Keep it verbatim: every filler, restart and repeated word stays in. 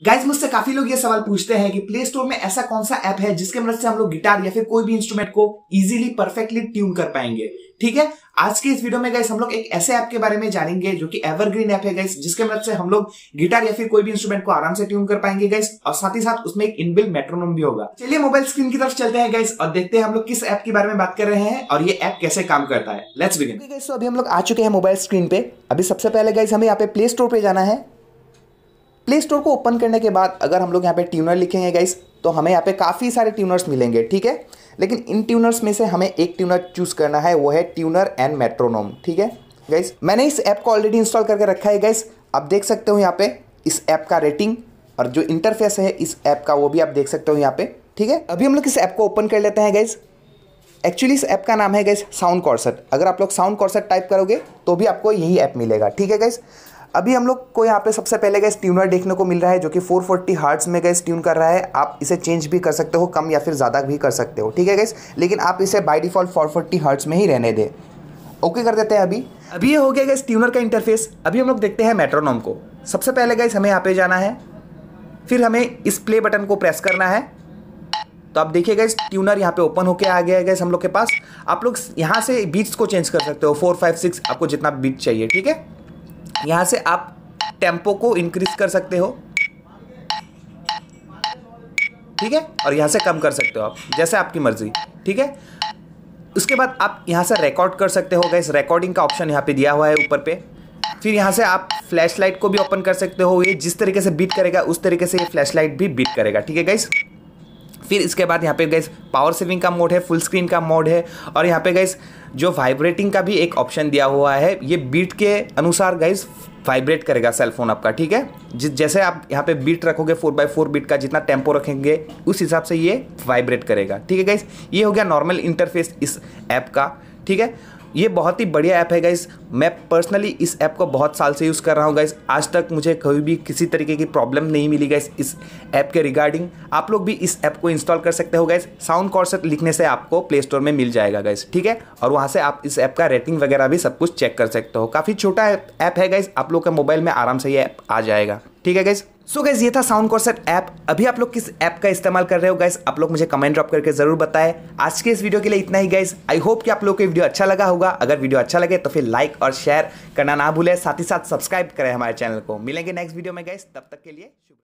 Guys मुझसे काफी लोग ये सवाल पूछते हैं कि प्ले स्टोर में ऐसा कौन सा ऐप है जिसके मदद से हम लोग गिटार या फिर कोई भी इंस्ट्रूमेंट को इजीली परफेक्टली ट्यून कर पाएंगे। ठीक है, आज के इस वीडियो में गाइस हम लोग एक ऐसे ऐप के बारे में जानेंगे जो कि एवरग्रीन ऐप है गाइस, जिसके मदद से हम लोग गिटार या फिर कोई भी इंस्ट्रूमेंट को आराम से ट्यून कर पाएंगे गाइस, और साथ ही साथ उसमें एक इनबिल्ट मेट्रोनोम भी होगा। चलिए मोबाइल स्क्रीन की तरफ चलते हैं गाइस और देखते हैं हम लोग किस ऐप के बारे में बात कर रहे हैं और ये ऐप कैसे काम करता है। Let's begin. गाइस तो अभी हम लोग आ चुके हैं मोबाइल स्क्रीन पे। अभी सबसे पहले गाइस हमें यहाँ पे प्ले स्टोर पे जाना है। प्ले स्टोर को ओपन करने के बाद अगर हम लोग यहाँ पे ट्यूनर लिखेंगे गाइस तो हमें यहाँ पे काफ़ी सारे ट्यूनर्स मिलेंगे। ठीक है, लेकिन इन ट्यूनर्स में से हमें एक ट्यूनर चूज़ करना है, वो है ट्यूनर एंड मेट्रोनोम। ठीक है गाइस, मैंने इस ऐप को ऑलरेडी इंस्टॉल करके रखा है गाइस। आप देख सकते हो यहाँ पे इस ऐप का रेटिंग और जो इंटरफेस है इस ऐप का वो भी आप देख सकते हो यहाँ पे। ठीक है, अभी हम लोग इस ऐप को ओपन कर लेते हैं गाइस। एक्चुअली इस ऐप का नाम है गाइस साउंड कॉर्सेट। अगर आप लोग साउंड कॉर्सेट टाइप करोगे तो भी आपको यही ऐप मिलेगा। ठीक है गाइस, अभी हम लोग को यहाँ पे सबसे पहले गैस ट्यूनर देखने को मिल रहा है जो कि फोर फोर्टी हर्ट्ज में गैस ट्यून कर रहा है। आप इसे चेंज भी कर सकते हो, कम या फिर ज़्यादा भी कर सकते हो। ठीक है गैस, लेकिन आप इसे by default four forty hertz में ही रहने दें। ओके कर देते हैं। अभी अभी ये हो गया गैस ट्यूनर का इंटरफेस। अभी हम लोग देखते हैं मेट्रोनोम को। सबसे पहले गैस हमें यहाँ पे जाना है, फिर हमें इस प्ले बटन को प्रेस करना है। तो आप देखिए गैस ट्यूनर यहाँ पे ओपन होके आ गया है गैस हम लोग के पास। आप लोग यहाँ से बीट्स को चेंज कर सकते हो, फोर फाइव सिक्स आपको जितना बीट चाहिए। ठीक है, यहाँ से आप टेम्पो को इंक्रीज कर सकते हो। ठीक है, और यहां से कम कर सकते हो आप, जैसे आपकी मर्जी। ठीक है, उसके बाद आप यहां से रिकॉर्ड कर सकते हो गाइस। रिकॉर्डिंग का ऑप्शन यहां पे दिया हुआ है ऊपर पे। फिर यहां से आप फ्लैश लाइट को भी ओपन कर सकते हो। ये जिस तरीके से बीट करेगा उस तरीके से ये फ्लैश लाइट भी बीट करेगा। ठीक है गाइस, फिर इसके बाद यहाँ पे गाइस पावर सेविंग का मोड है, फुल स्क्रीन का मोड है, और यहाँ पे गाइस जो वाइब्रेटिंग का भी एक ऑप्शन दिया हुआ है। ये बीट के अनुसार गाइस वाइब्रेट करेगा सेलफोन आपका। ठीक है, जिस जैसे आप यहाँ पे बीट रखोगे फोर बाई फोर बीट का, जितना टेम्पो रखेंगे उस हिसाब से ये वाइब्रेट करेगा। ठीक है गाइस, ये हो गया नॉर्मल इंटरफेस इस ऐप का। ठीक है, ये बहुत ही बढ़िया ऐप है गाइस। मैं पर्सनली इस ऐप को बहुत साल से यूज़ कर रहा हूँ गाइस। आज तक मुझे कभी भी किसी तरीके की प्रॉब्लम नहीं मिली गाइस इस ऐप के रिगार्डिंग। आप लोग भी इस ऐप को इंस्टॉल कर सकते हो गाइस। साउंड कॉर्सेट लिखने से आपको प्ले स्टोर में मिल जाएगा गाइस। ठीक है, और वहाँ से आप इस ऐप का रेटिंग वगैरह भी सब कुछ चेक कर सकते हो। काफ़ी छोटा ऐप है गाइस, आप लोग के मोबाइल में आराम से ये ऐप आ जाएगा। ठीक है गाइस, सो गाइस ये था साउंड कॉर्सेट ऐप। अभी आप लोग किस ऐप का इस्तेमाल कर रहे हो गाइस, आप लोग मुझे कमेंट ड्रॉप करके जरूर बताएं। आज के इस वीडियो के लिए इतना ही गाइस। आई होप कि आप लोग को वीडियो अच्छा लगा होगा। अगर वीडियो अच्छा लगे तो फिर लाइक और शेयर करना ना भूलें, साथ ही साथ सब्सक्राइब करें हमारे चैनल को। मिलेंगे नेक्स्ट वीडियो में गाइस, तब तक के लिए।